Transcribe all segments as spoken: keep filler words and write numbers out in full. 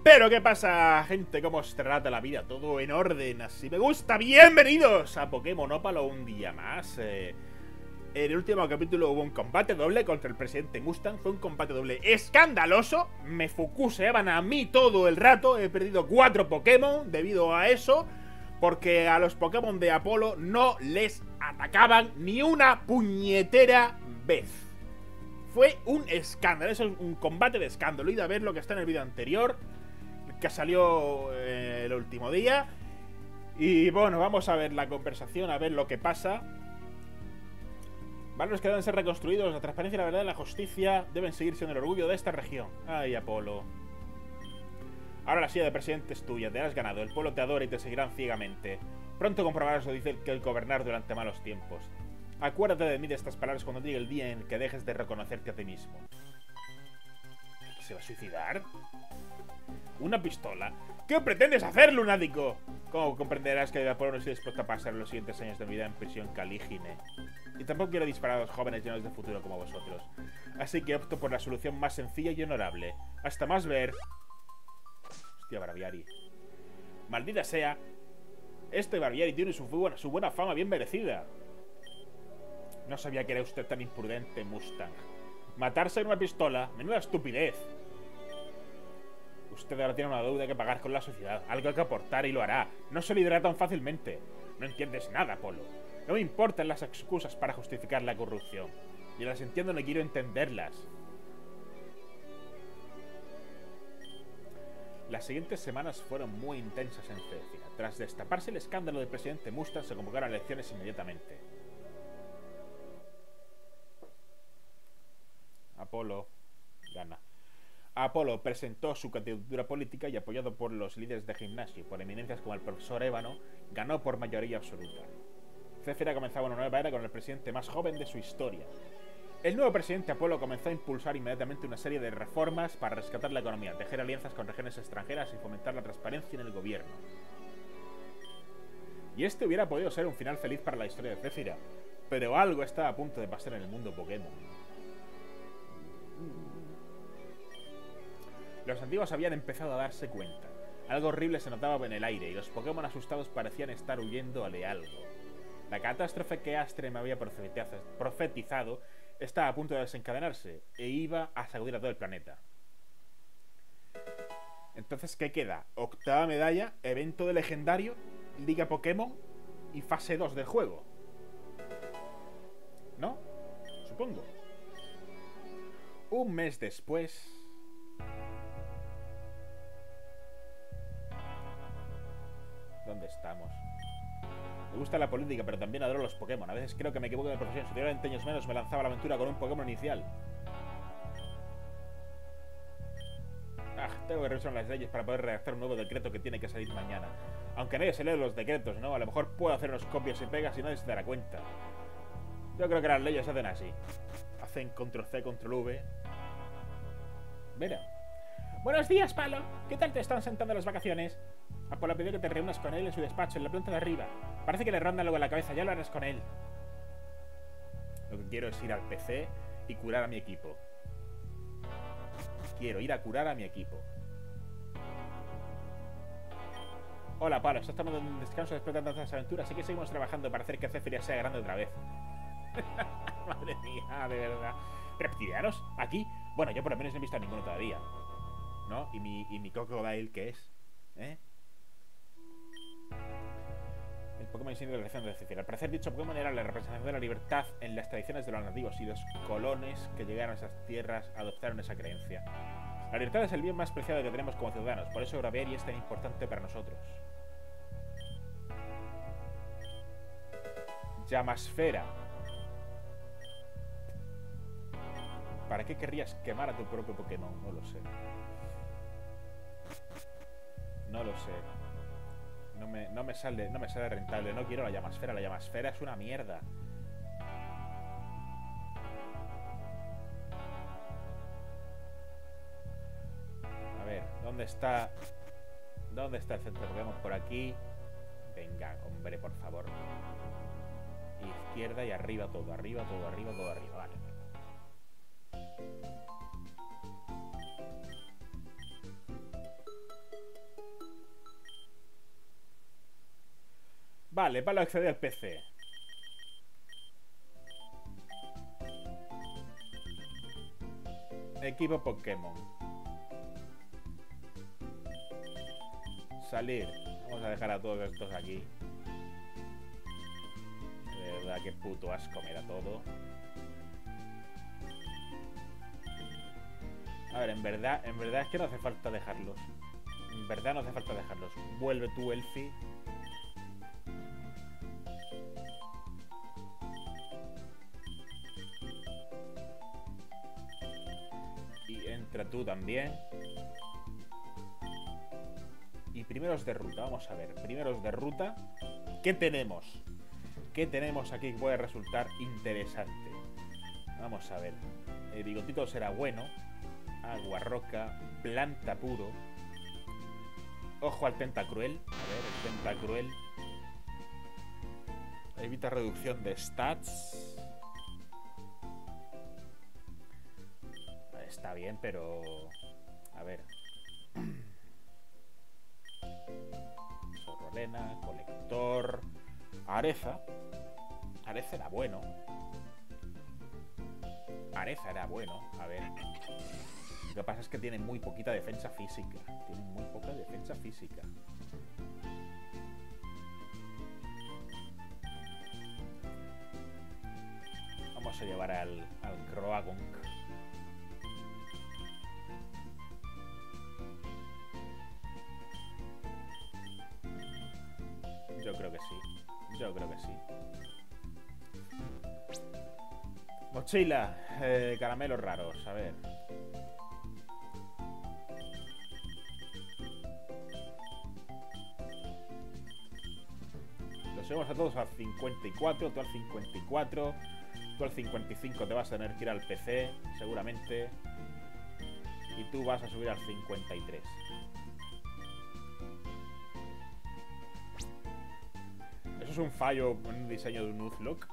Pero ¿qué pasa, gente? ¿Cómo os trata la vida? Todo en orden, así me gusta. Bienvenidos a Pokémonópalo un día más. eh, En el último capítulo hubo un combate doble contra el presidente Mustang. Fue un combate doble escandaloso. Me fukuseaban a mí todo el rato. He perdido cuatro Pokémon debido a eso, porque a los Pokémon de Apolo no les atacaban ni una puñetera vez. Fue un escándalo, eso es un combate de escándalo. Id a ver lo que está en el vídeo anterior, que salió eh, el último día. Y bueno, vamos a ver la conversación, a ver lo que pasa. Barrios que deben ser reconstruidos, la transparencia, la verdad y la justicia deben seguir siendo el orgullo de esta región. Ay, Apolo. Ahora la silla de presidente es tuya, te has ganado, el pueblo te adora y te seguirán ciegamente. Pronto comprobarás lo dice que el gobernar durante malos tiempos. Acuérdate de mí de estas palabras cuando llegue el día en que dejes de reconocerte a ti mismo. ¿Se va a suicidar? ¿Una pistola? ¿Qué pretendes hacer, lunático? ¿Cómo comprenderás que Apolo no estoy dispuesto a pasar los siguientes años de mi vida en prisión calígine? Y tampoco quiero disparar a los jóvenes llenos de futuro como vosotros. Así que opto por la solución más sencilla y honorable. Hasta más ver. Hostia, Braviary. Maldita sea. Este Braviary tiene su buena, su buena fama bien merecida. No sabía que era usted tan imprudente, Mustang. Matarse en una pistola. Menuda estupidez. Usted ahora tiene una deuda que pagar con la sociedad. Algo que aportar y lo hará. No se librará tan fácilmente. No entiendes nada, Apolo. No me importan las excusas para justificar la corrupción. Yo las entiendo, no quiero entenderlas. Las siguientes semanas fueron muy intensas en Céfira. Tras destaparse el escándalo del presidente Mustang, se convocaron elecciones inmediatamente. Apolo gana. Apolo presentó su candidatura política y, apoyado por los líderes de gimnasio y por eminencias como el profesor Ébano, ganó por mayoría absoluta. Céfira comenzaba una nueva era con el presidente más joven de su historia. El nuevo presidente Apolo comenzó a impulsar inmediatamente una serie de reformas para rescatar la economía, tejer alianzas con regiones extranjeras y fomentar la transparencia en el gobierno. Y este hubiera podido ser un final feliz para la historia de Céfira, pero algo estaba a punto de pasar en el mundo Pokémon. Los antiguos habían empezado a darse cuenta. Algo horrible se notaba en el aire y los Pokémon asustados parecían estar huyendo de algo. La catástrofe que Astre me había profetizado estaba a punto de desencadenarse e iba a sacudir a todo el planeta. Entonces, ¿qué queda? Octava medalla, evento de legendario, Liga Pokémon y fase dos del juego. ¿No? Supongo. Un mes después... ¿Dónde estamos? Me gusta la política, pero también adoro los Pokémon. A veces creo que me equivoco de profesión. Si tuviera veinte años menos, me lanzaba a la aventura con un Pokémon inicial. Ah, tengo que revisar las leyes para poder redactar un nuevo decreto que tiene que salir mañana. Aunque nadie se lee los decretos, ¿no? A lo mejor puedo hacer unos copias y pegas y nadie se dará cuenta. Yo creo que las leyes se hacen así. Hacen control C, control V. Mira. Buenos días, Palo. ¿Qué tal te están sentando las vacaciones? Apolo pidió que te reúnas con él en su despacho, en la planta de arriba. Parece que le ronda algo en la cabeza, ya lo harás con él. Lo que quiero es ir al P C y curar a mi equipo. Quiero ir a curar a mi equipo. Hola, Palo, estás tomando un descanso después de tantas aventuras, así que seguimos trabajando para hacer que Céfira sea grande otra vez. Madre mía, de verdad. ¿Reptilianos? ¿Aquí? Bueno, yo por lo menos no he visto a ninguno todavía. ¿No? ¿Y mi, y mi Crocodile qué es? ¿Eh? El Pokémon insignia de la región de Céfira. Al parecer, dicho Pokémon era la representación de la libertad en las tradiciones de los nativos, y los colones que llegaron a esas tierras adoptaron esa creencia. La libertad es el bien más preciado que tenemos como ciudadanos, por eso Braviary es tan importante para nosotros. Llamasfera. ¿Para qué querrías quemar a tu propio Pokémon? No lo sé. No lo sé. No me, no me sale, no me sale rentable. No quiero la llamasfera. La llamasfera es una mierda. A ver, ¿dónde está? ¿Dónde está el centro de Pokémon? Por aquí. Venga, hombre, por favor. Izquierda y arriba todo. Arriba todo, arriba todo, arriba. Vale. Vale, Palo accede al P C. Equipo Pokémon. Salir. Vamos a dejar a todos estos aquí. De verdad, qué puto asco me da todo. A ver, en verdad, en verdad es que no hace falta dejarlos. En verdad no hace falta dejarlos. Vuelve tú, Elfi. Y entra tú también. Y primeros de ruta, vamos a ver. Primeros de ruta. ¿Qué tenemos? ¿Qué tenemos aquí que puede resultar interesante? Vamos a ver. El bigotito será bueno. Agua, roca, planta puro. Ojo al Tentacruel. A ver, el Tentacruel. Evita reducción de stats. Está bien, pero... A ver. Sorrolena, colector... Areza. Areza era bueno. Areza era bueno. A ver... Lo que pasa es que tiene muy poquita defensa física. Tiene muy poca defensa física. Vamos a llevar al, al Croagunk. Yo creo que sí. Yo creo que sí. Mochila. Eh, caramelos raros. A ver. Subimos a todos al cincuenta y cuatro, tú al cincuenta y cuatro, tú al cincuenta y cinco te vas a tener que ir al P C, seguramente, y tú vas a subir al cincuenta y tres. ¿Eso es un fallo en un diseño de un Nuzlocke?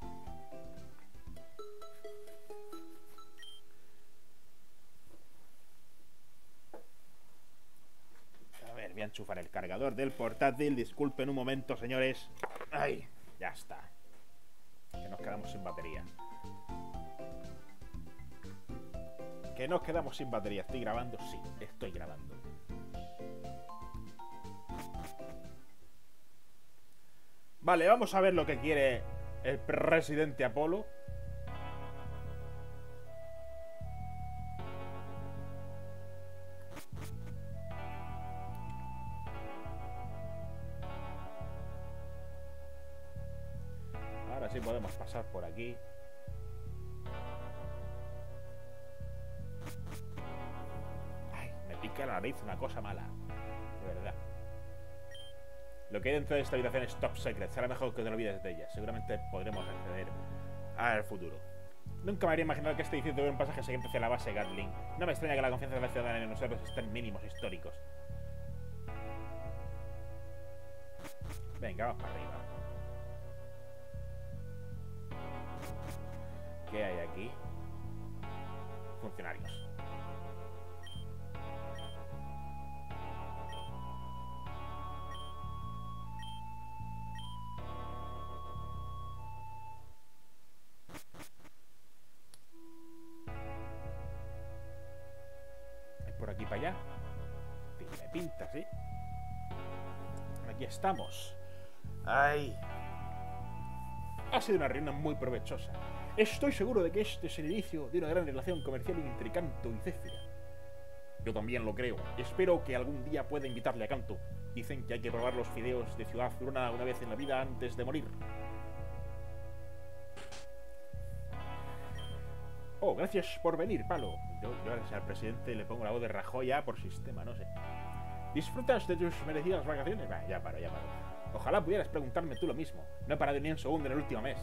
Voy a enchufar el cargador del portátil. Disculpen un momento, señores. Ay, ya está. Que nos quedamos sin batería. Que nos quedamos sin batería. ¿Estoy grabando? Sí, estoy grabando. Vale, vamos a ver lo que quiere el presidente Apolo. Ahora sí podemos pasar por aquí. Ay, me pica la nariz una cosa mala. De verdad. Lo que hay dentro de esta habitación es top secret. Será mejor que te olvides de ella. Seguramente podremos acceder al futuro. Nunca me habría imaginado que este edificio tuviera un pasaje siguiente hacia la base Gatling. No me extraña que la confianza de la ciudadana en nosotros esté en mínimos históricos. Venga, vamos para arriba. ¿Qué hay aquí? Funcionarios. ¿Es por aquí para allá? Tiene pinta, ¿sí? Aquí estamos. ¡Ay! Ha sido una reunión muy provechosa. Estoy seguro de que este es el inicio de una gran relación comercial entre Kanto y Céfira. Yo también lo creo. Espero que algún día pueda invitarle a Kanto. Dicen que hay que probar los fideos de Ciudad Zurona una vez en la vida antes de morir. Oh, gracias por venir, Palo. Yo, yo gracias al presidente le pongo la voz de Rajoy ya por sistema, no sé. ¿Disfrutas de tus merecidas vacaciones? Bah, ya paro, ya paro. Ojalá pudieras preguntarme tú lo mismo. No he parado ni un segundo en el último mes.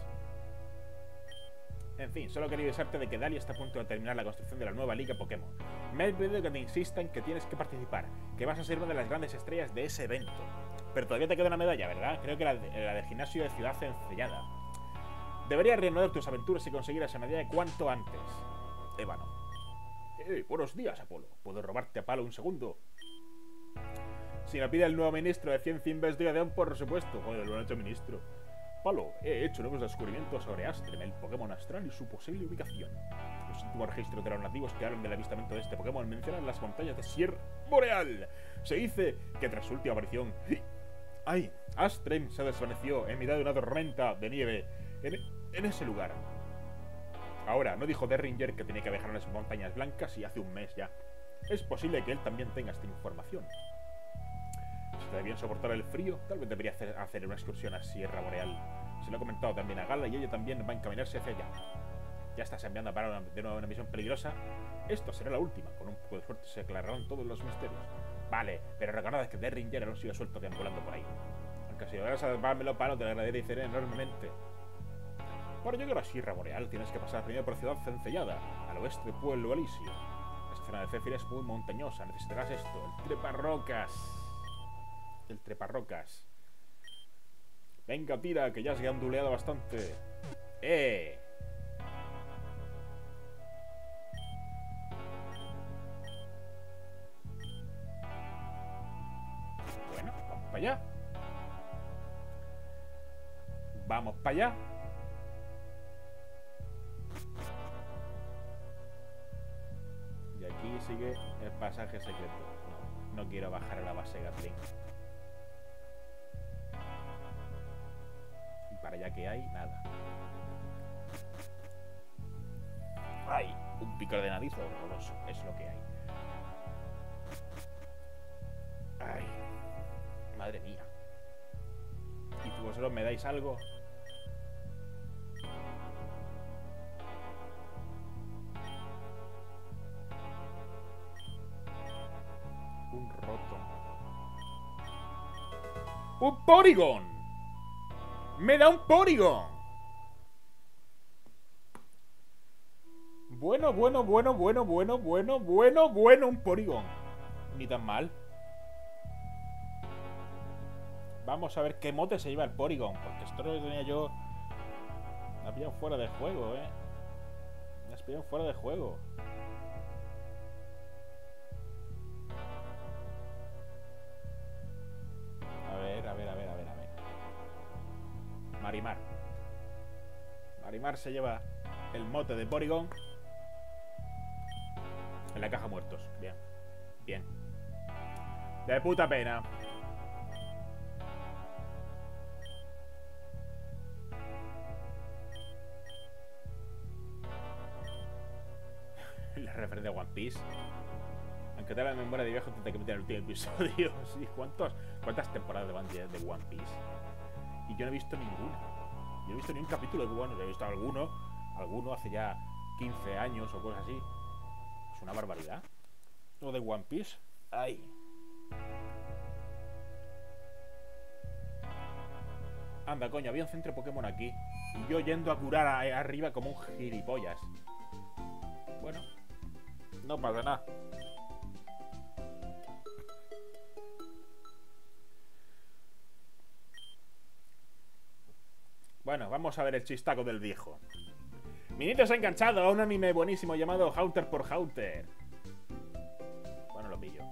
En fin, solo quería avisarte de que Dali está a punto de terminar la construcción de la nueva Liga Pokémon. Me he pedido que te insistan que tienes que participar, que vas a ser una de las grandes estrellas de ese evento. Pero todavía te queda una medalla, ¿verdad? Creo que la, la del gimnasio de Ciudad Encellada. Deberías reanudar tus aventuras y conseguir esa medalla cuanto antes. Ébano. Eh, buenos días, Apolo. ¿Puedo robarte a Palo un segundo? Si lo pide el nuevo ministro de Ciencia e Investigación, por supuesto. Joder, lo han hecho ministro. Palo, he hecho nuevos descubrimientos sobre Astrem, el Pokémon astral y su posible ubicación. Los últimos registros de los nativos que hablan del avistamiento de este Pokémon mencionan las montañas de Sierra Boreal. Se dice que tras su última aparición... ¡Ay! Astrem se desvaneció en mitad de una tormenta de nieve en, en ese lugar. Ahora, ¿no dijo Derringer que tenía que viajar a las montañas blancas y hace un mes ya? Es posible que él también tenga esta información. Si te debían soportar el frío, tal vez debería hacer, hacer una excursión a Sierra Boreal. Se lo he comentado también a Gala y ella también va a encaminarse hacia allá. Ya estás enviando para una, de nuevo una misión peligrosa. Esto será la última. Con un poco de suerte se aclararán todos los misterios. Vale, pero recordad que Derringer no sigue suelto deambulando por ahí. Aunque si logras salvármelo, Palo, te lo agradeceré enormemente. Para llegar a Sierra Boreal tienes que pasar primero por Ciudad Cencellada, al oeste de Pueblo Alisio. Esta zona de Céfir es muy montañosa, necesitarás esto, el treparrocas. El treparrocas. Venga, tira, que ya has ganduleado bastante. ¡Eh! Bueno, vamos para allá. Vamos para allá. Y aquí sigue el pasaje secreto. No, no quiero bajar a la base Gatling. Y para allá que hay, nada. ¡Ay! Un picor de nariz horroroso. Es lo que hay. ¡Ay! Madre mía. ¿Y vosotros me dais algo? Un roto. ¡Un Porygon! ¡Me da un Porygon! Bueno, bueno, bueno, bueno, bueno, bueno, bueno, bueno, un Porygon. Ni tan mal. Vamos a ver qué mote se lleva el Porygon, porque esto lo tenía yo... Me ha pillado fuera de juego, eh. Me has pillado fuera de juego. A ver, a ver, a ver, a ver, a ver. Marimar. Marimar se lleva el mote de Porygon. En la caja muertos. Bien. Bien. De puta pena. La referencia de One Piece. Aunque te la memoria de viejo, te que meter el último episodio. Sí, ¿cuántos, ¿cuántas temporadas van de, de One Piece? Y yo no he visto ninguna. Yo no he visto ni un capítulo de bueno. He visto alguno. Alguno hace ya quince años o cosas así. Es una barbaridad. Lo de One Piece. Ay. Anda, coño, había un centro Pokémon aquí. Y yo yendo a curar a, a arriba como un gilipollas. Bueno, no pasa nada. Bueno, vamos a ver el chistaco del viejo. Mi nieto se ha enganchado a un anime buenísimo llamado Haunter por Haunter. Bueno, lo pillo.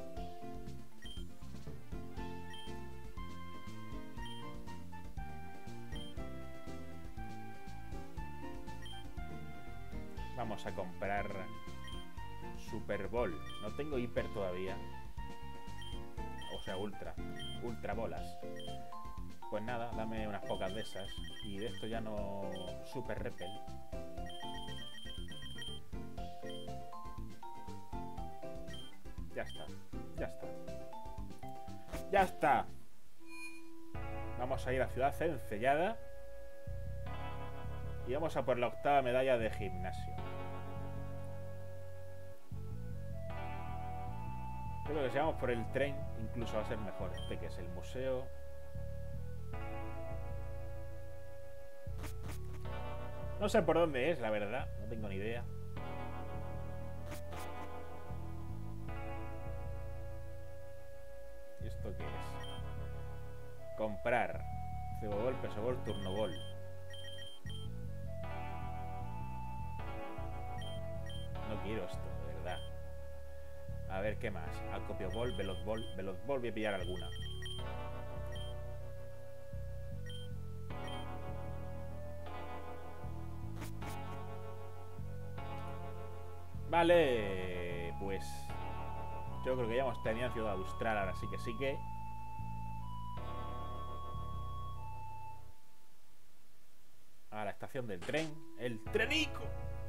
Vamos a comprar Super Ball. No tengo hiper todavía. O sea, ultra. Ultra bolas. Pues nada, dame unas pocas de esas. Y de esto ya no... Super Repel. Ya está. Ya está. ¡Ya está! Vamos a ir a Ciudad Cencellada. Y vamos a por la octava medalla de gimnasio. Creo que si vamos por el tren, incluso va a ser mejor. Este que es el museo. No sé por dónde es, la verdad. No tengo ni idea. ¿Y esto qué es? Comprar. Cebogol, Pesogol, Turnogol. No quiero esto, de verdad. A ver, ¿qué más? Acopio Ball, Veloz Ball. Veloz Ball voy a pillar alguna. Vale, pues yo creo que ya hemos tenido Ciudad Austral. Ahora sí que sí que a la estación del tren. ¡El trenico!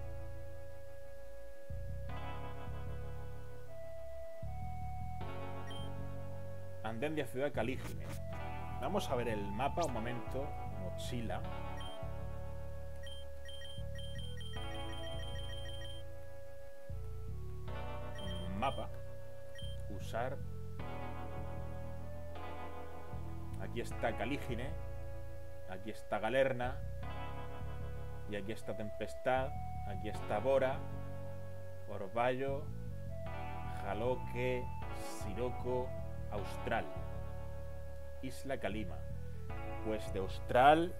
Andén de Ciudad Calígine. Vamos a ver el mapa un momento. Mochila. Mapa. Usar. Aquí está Calígine. Aquí está Galerna. Y aquí está Tempestad. Aquí está Bora. Orvallo. Jaloque. Siroco. Austral. Isla Calima. Pues de Austral.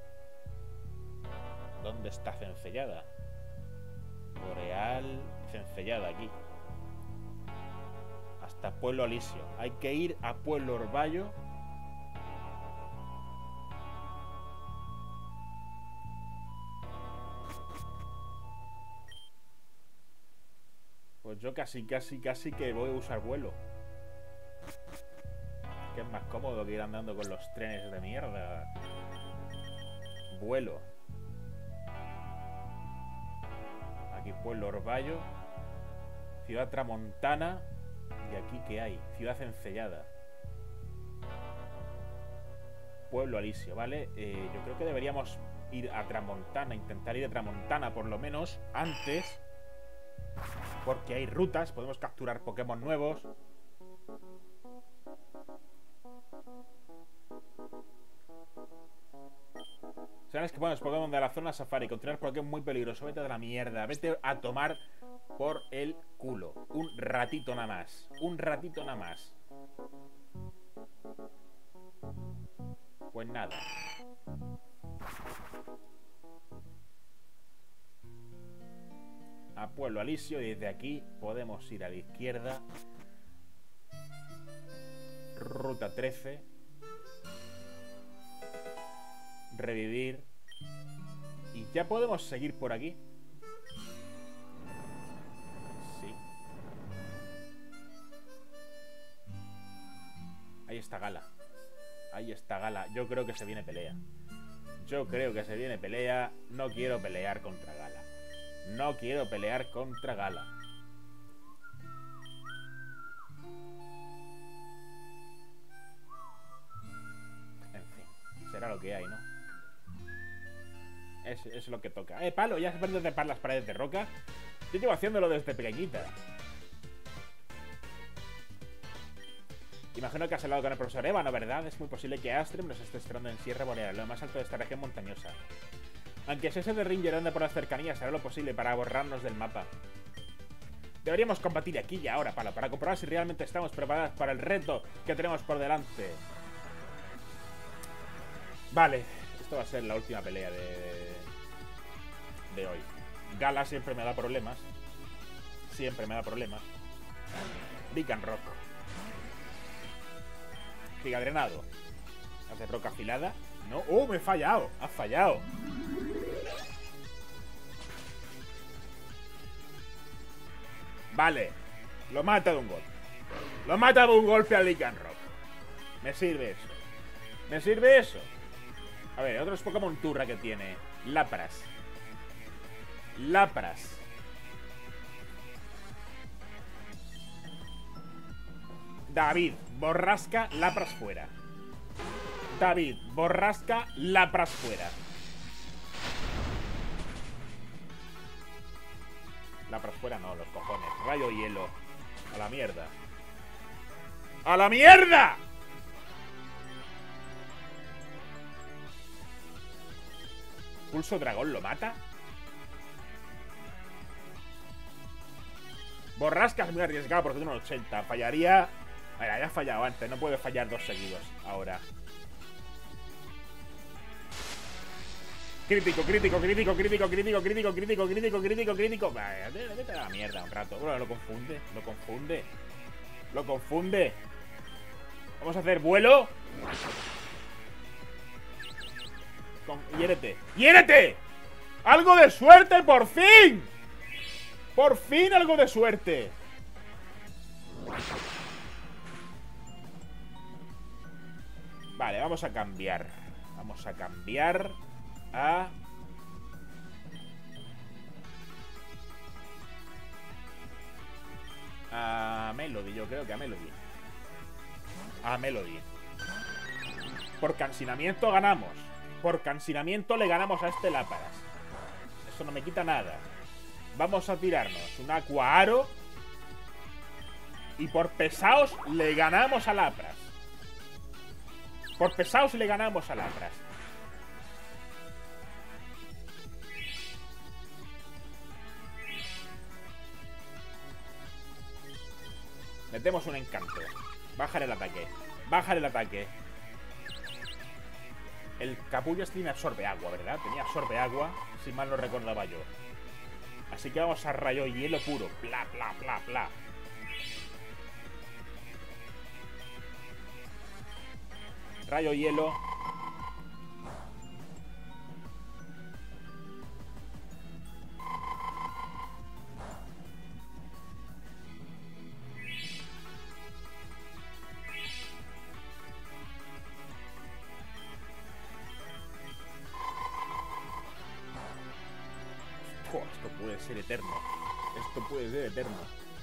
¿Dónde está Cencellada? Boreal. Cencellada aquí. Hasta Pueblo Alisio. Hay que ir a Pueblo Orvallo. Pues yo casi, casi, casi que voy a usar vuelo. Que es más cómodo que ir andando con los trenes de mierda. Vuelo. Aquí Pueblo Orvallo. Ciudad Tramontana. Y aquí ¿qué hay? Ciudad Encellada. Pueblo Alisio, ¿vale? Eh, yo creo que deberíamos ir a Tramontana. Intentar ir a Tramontana por lo menos antes. Porque hay rutas. Podemos capturar Pokémon nuevos. Sabes que bueno, los Pokémon de la zona Safari. Continuar por aquí es muy peligroso. Vete de la mierda. Vete a tomar por el culo. Un ratito nada más. Un ratito nada más. Pues nada. A Pueblo Alisio. Y desde aquí podemos ir a la izquierda. Ruta trece. Revivir. Y ya podemos seguir por aquí. Sí. Ahí está Gala. Ahí está Gala. Yo creo que se viene pelea. Yo creo que se viene pelea. No quiero pelear contra Gala. No quiero pelear contra Gala. En fin. Será lo que hay, ¿no? Es, es lo que toca. Eh, palo, ya se pueden trepar las paredes de roca. Yo llevo haciéndolo desde pequeñita. Imagino que has hablado con el profesor Ébano, ¿verdad? Es muy posible que Astrim nos esté esperando en Sierra Boreal, lo más alto de esta región montañosa. Aunque si ese de Ranger anda por las cercanías, hará lo posible para borrarnos del mapa. Deberíamos combatir aquí y ahora, Palo, para comprobar si realmente estamos preparados para el reto que tenemos por delante. Vale, esto va a ser la última pelea de, de hoy. Gala siempre me da problemas. Siempre me da problemas. Beacon Rock. Giga drenado. Hace roca afilada. No. ¡Oh, me he fallado! ¡Has fallado! Vale. Lo mata de un golpe. Lo mata de un golpe al Beacon Rock. Me sirve eso. Me sirve eso. A ver, otros Pokémon Turra que tiene. Lapras. Lapras. David, borrasca, Lapras fuera. David, borrasca, Lapras fuera. Lapras fuera no, los cojones. Rayo hielo. A la mierda. ¡A la mierda! Pulso dragón lo mata. Borrasca es muy arriesgado porque tiene un ochenta. Fallaría. Mira, ya ha fallado antes. No puede fallar dos seguidos ahora. Crítico, crítico, crítico, crítico, crítico, crítico, crítico, crítico, crítico, crítico. Vaya, vete a la mierda un rato. Bueno, lo confunde, lo confunde. Lo confunde. Vamos a hacer vuelo. Con... ¡Hiérete! ¡Hiérete! ¡Algo de suerte, por fin! ¡Por fin algo de suerte! Vale, vamos a cambiar. Vamos a cambiar a... A Melody, yo creo que a Melody. A Melody. Por cansinamiento ganamos. Por cansinamiento le ganamos a este Láparas. Eso no me quita nada. Vamos a tirarnos un Aqua Aro. Y por pesados le ganamos a Lapras. Por pesados le ganamos a Lapras. Metemos un encanto. Bajar el ataque. Bajar el ataque. El capullo este tiene absorbe agua, ¿verdad? Tenía absorbe agua, si mal no recordaba yo. Así que vamos a rayo hielo puro. Pla, pla, pla, pla. Rayo hielo. Oh, esto puede ser eterno. Esto puede ser eterno.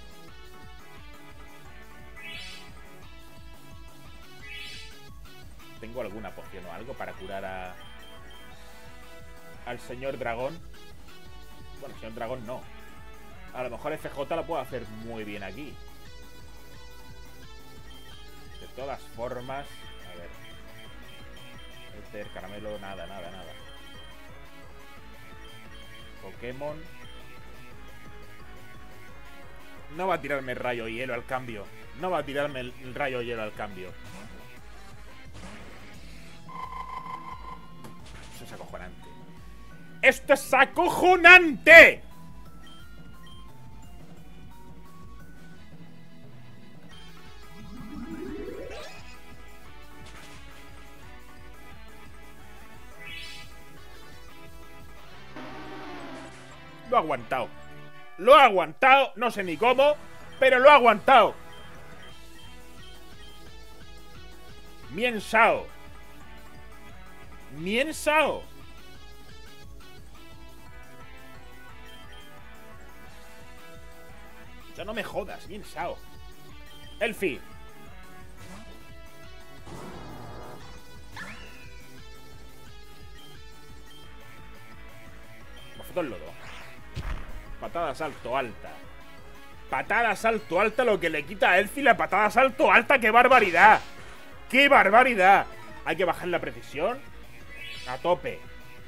¿Tengo alguna poción o algo para curar a... al señor dragón? Bueno, el señor dragón no. A lo mejor F J lo puedo hacer muy bien aquí. De todas formas... A ver... Este, el caramelo, nada, nada, nada. Pokémon. No va a tirarme el rayo hielo al cambio. No va a tirarme el, el rayo hielo al cambio. Eso es acojonante. ¡Esto es acojonante! Lo ha aguantado. Lo ha aguantado. No sé ni cómo, pero lo ha aguantado. Mien Sao. Mien Sao. Ya no me jodas, Mien Sao. Elfi. Bofetón el lodo. Patada salto alta. Patada salto alta, lo que le quita a Elfi la patada salto alta. ¡Qué barbaridad! ¡Qué barbaridad! Hay que bajar la precisión a tope.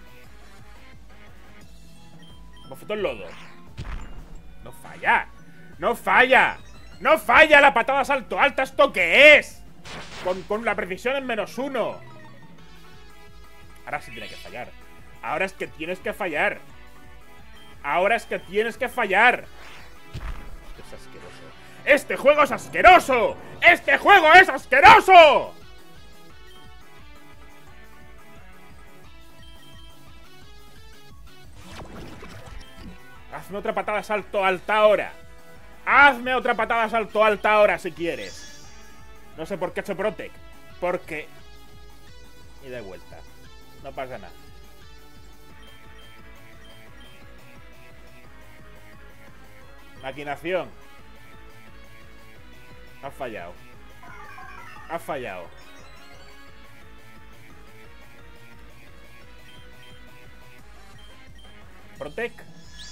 Bofetón lodo. No falla. No falla. No falla la patada salto alta. ¿Esto qué es? Con, con la precisión en menos uno. Ahora sí tiene que fallar. Ahora es que tienes que fallar. Ahora es que tienes que fallar. Esto es asqueroso. ¡Este juego es asqueroso! ¡Este juego es asqueroso! Hazme otra patada salto alta ahora. Hazme otra patada salto alta ahora si quieres. No sé por qué he hecho Protect. Porque... Y de vuelta. No pasa nada. Maquinación. Ha fallado. Ha fallado. Protect.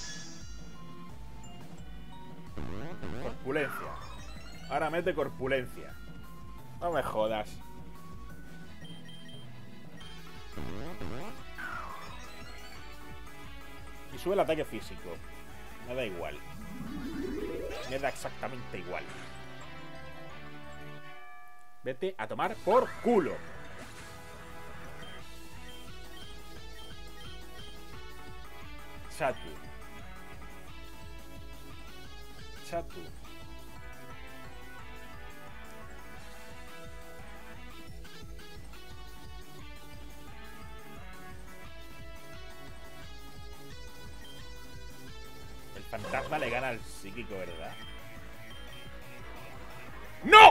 Corpulencia. Ahora mete corpulencia. No me jodas. Y sube el ataque físico. Me da igual. Me da exactamente igual. Vete a tomar por culo. Chatu. Chatu. El fantasma le gana al psíquico, ¿verdad? ¡No!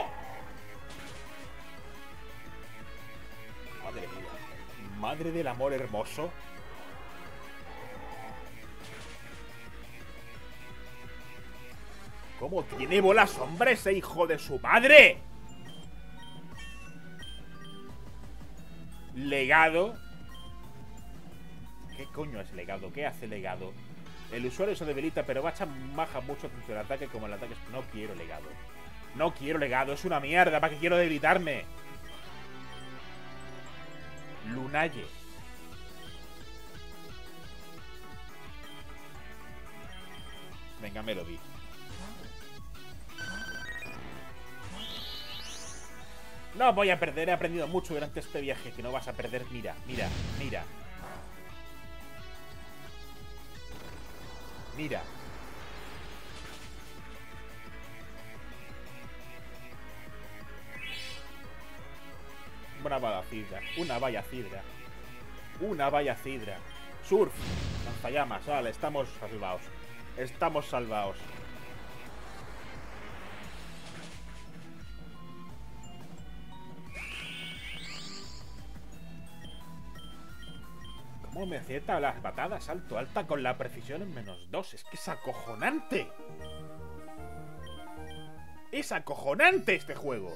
Madre mía. Madre del amor hermoso. ¿Cómo tiene bolas, hombre, ese hijo de su madre? Legado. ¿Qué coño es legado? ¿Qué hace legado? El usuario se debilita, pero baja, baja mucho tanto el ataque como el ataque. No quiero legado. No quiero legado. Es una mierda. ¿Para qué quiero debilitarme? Lunalle. Venga, Melody. No voy a perder. He aprendido mucho durante este viaje. Que no vas a perder. Mira, mira, mira. Mira. Una valla cidra. Una valla cidra. Una valla cidra. Surf. Lanzallamas. Vale, estamos salvados. Estamos salvados. ¿Cómo me acierta las patadas salto alta con la precisión en menos dos? Es que es acojonante. Es acojonante este juego.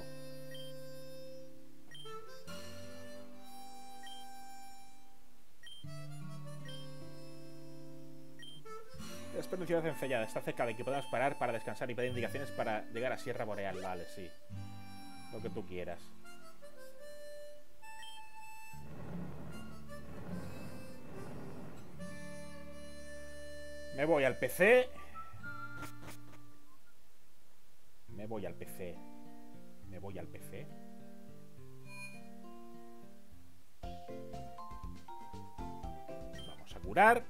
Es pronunciado encellada. Está cerca de que podamos parar para descansar y pedir indicaciones para llegar a Sierra Boreal. Vale, sí. Lo que tú quieras. Me voy al P C. Me voy al P C. Me voy al P C. Vamos a curar.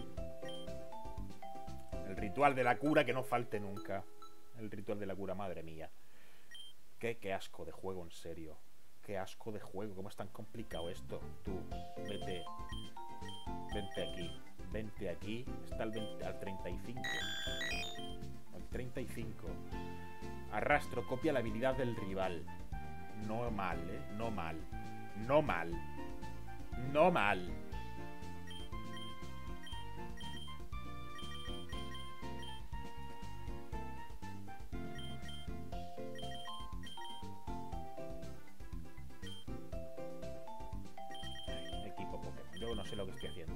El ritual de la cura que no falte nunca. El ritual de la cura, madre mía. Qué, qué asco de juego, en serio. Qué asco de juego. ¿Cómo es tan complicado esto? Tú, vete. Vente aquí. Vente aquí. Está al, veinte, al treinta y cinco. Al treinta y cinco. Arrastro. Copia la habilidad del rival. No mal, ¿eh? No mal. No mal. No mal. Equipo Pokémon. Yo no sé lo que estoy haciendo.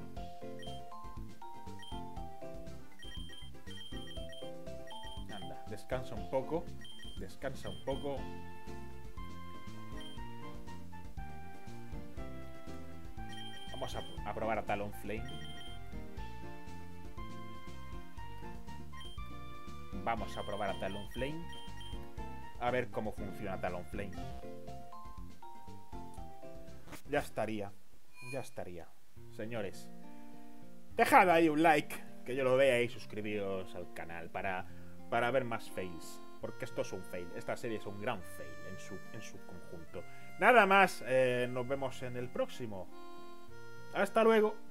Anda, descansa un poco. Descansa un poco. Vamos a, a probar a Talonflame. Vamos a probar a Talonflame. A ver cómo funciona Talonflame. Ya estaría. Ya estaría. Señores, dejad ahí un like, que yo lo vea, y suscribíos al canal para, para ver más fails. Porque esto es un fail. Esta serie es un gran fail en su, en su conjunto. Nada más, eh, nos vemos en el próximo. Hasta luego.